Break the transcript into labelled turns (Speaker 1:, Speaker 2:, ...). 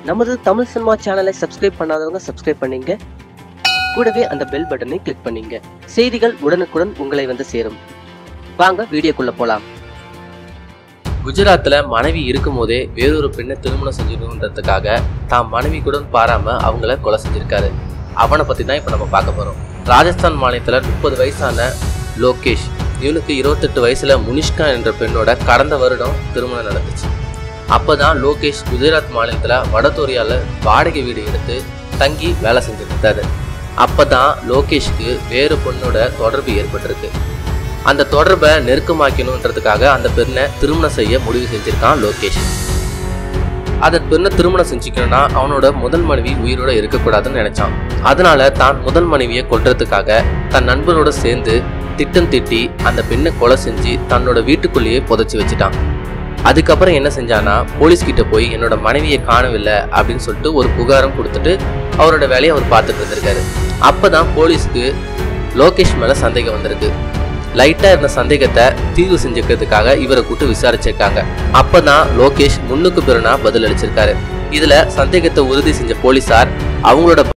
Speaker 1: நமது தமிழ் சினிமா சேனலை சப்ஸ்கிரைப் பண்ணாதவங்க சப்ஸ்கிரைப் பண்ணீங்க. கூடவே அந்த பெல் பட்டனை கிளிக் பண்ணீங்க. செய்திகள் உடனுக்குடன் உங்களை வந்து சேரும். வாங்க வீடியோக்குள்ள போலாம். குஜராத்ல மனைவி இருக்கும் போதே வேறொரு பெண்ணை திருமணம் செஞ்சுக்கணுன்றதுக்காக தான் மனைவி கூட பாராம அவங்கள கொலை செஞ்சிருக்காரு. அவனை பத்தி தான் இப்ப நம்ம பார்க்க போறோம். ராஜஸ்தான் மாநிலத்துல 30 வயசான லோகேஷ், இவனுக்கு 28 வயசுல முனிஷ்கா என்ற பெண்ணோட கடந்த வருடம் திருமணம் நடந்துச்சு. அப்பதான் லோகேஷ் குஜராத் மாநிலத்துல வடதோரியால வாடகை வீடு எடுத்து தங்கி வேலை செஞ்சுருந்தாரு. அப்பதான் லோகேஷ்க்கு வேறு பொண்ணோட தொடர்பு ஏற்பட்டிருக்கு. அந்த தொடர்பை நெருக்கமாக்கணுன்றதுக்காக அந்த பெண்ணை திருமணம் செய்ய முடிவு செஞ்சிருக்கான் லோகேஷ். அந்த பெண்ணை திருமணம் செஞ்சுக்கணும்னா அவனோட முதல் மனைவி உயிரோட இருக்கக்கூடாதுன்னு நினைச்சான். அதனால தான் முதல் மனைவியை கொல்றதுக்காக தன் நண்பரோட சேர்ந்து திட்டம் தீட்டி அந்த பெண்ணை கொலை செஞ்சு தன்னோட வீட்டுக்குள்ளேயே புதைச்சி வச்சுட்டான். அதுக்கப்புறம் என்ன செஞ்சானா, போலீஸ் கிட்ட போய் என்னோட மனைவியை காணவில்லை அப்படின்னு சொல்லிட்டு ஒரு புகாரம் கொடுத்துட்டு அவரோட வேலையை அவர் பார்த்துட்டு இருந்திருக்காரு. அப்பதான் போலீஸ்க்கு லோகேஷ் மேல சந்தேகம் வந்திருக்கு. லைட்டா இருந்த சந்தேகத்தை தீர்வு செஞ்சுக்கிறதுக்காக இவரை கூட்டு விசாரிச்சிருக்காங்க. அப்பதான் லோகேஷ் முன்னுக்கு பிறனா பதில் அளிச்சிருக்காரு. இதுல சந்தேகத்தை உறுதி செஞ்ச போலீசார் அவங்களோட